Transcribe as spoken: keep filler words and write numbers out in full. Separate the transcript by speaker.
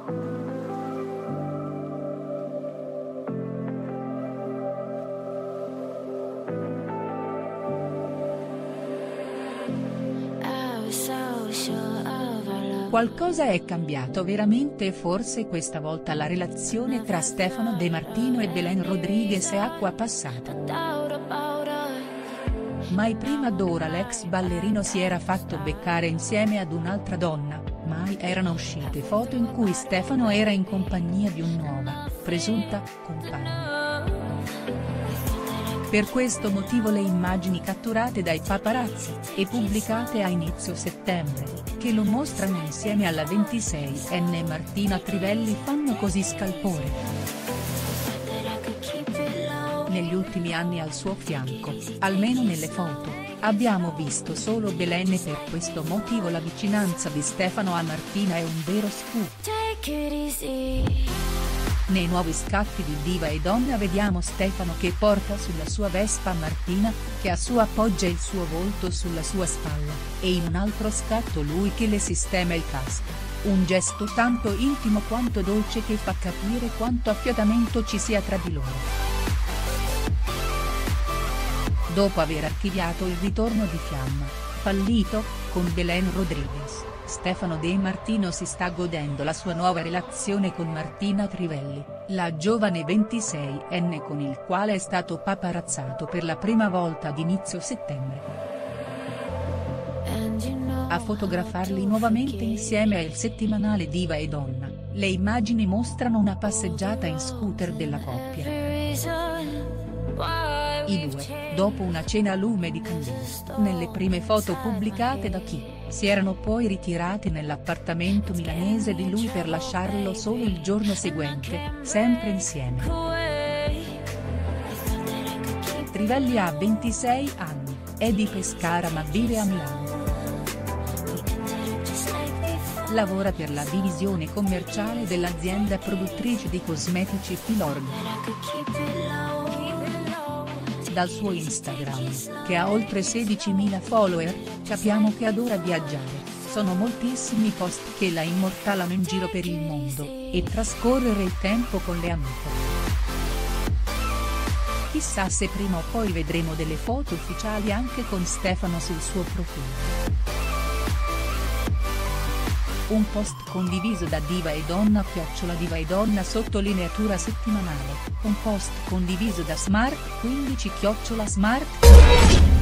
Speaker 1: Qualcosa è cambiato veramente e forse questa volta la relazione tra Stefano De Martino e Belen Rodriguez è acqua passata. Mai prima d'ora l'ex ballerino si era fatto beccare insieme ad un'altra donna, mai erano uscite foto in cui Stefano era in compagnia di un nuova, presunta, compagna. Per questo motivo le immagini catturate dai paparazzi, e pubblicate a inizio settembre, che lo mostrano insieme alla ventiseienne Martina Trivelli fanno così scalpore. Negli ultimi anni al suo fianco, almeno nelle foto, abbiamo visto solo Belen e per questo motivo la vicinanza di Stefano a Martina è un vero scoop. Nei nuovi scatti di Diva e Donna vediamo Stefano che porta sulla sua Vespa Martina, che a sua appoggia il suo volto sulla sua spalla, e in un altro scatto lui che le sistema il casco, un gesto tanto intimo quanto dolce che fa capire quanto affiatamento ci sia tra di loro. Dopo aver archiviato il ritorno di Fiamma, fallito, con Belen Rodriguez, Stefano De Martino si sta godendo la sua nuova relazione con Martina Trivelli, la giovane ventiseienne con il quale è stato paparazzato per la prima volta ad inizio settembre. A fotografarli nuovamente insieme è il settimanale Diva e Donna, le immagini mostrano una passeggiata in scooter della coppia. I due, dopo una cena a lume di candele, nelle prime foto pubblicate da Chi, si erano poi ritirati nell'appartamento milanese di lui per lasciarlo solo il giorno seguente, sempre insieme. Trivelli ha ventisei anni, è di Pescara ma vive a Milano. Lavora per la divisione commerciale dell'azienda produttrice di cosmetici Filorga. Dal suo Instagram, che ha oltre sedicimila follower, capiamo che adora viaggiare, sono moltissimi post che la immortalano in giro per il mondo, e trascorrere il tempo con le amiche. Chissà se prima o poi vedremo delle foto ufficiali anche con Stefano sul suo profilo. Un post condiviso da Diva e Donna chiocciola Diva e Donna sottolineatura settimanale, un post condiviso da Smart quindici chiocciola Smart.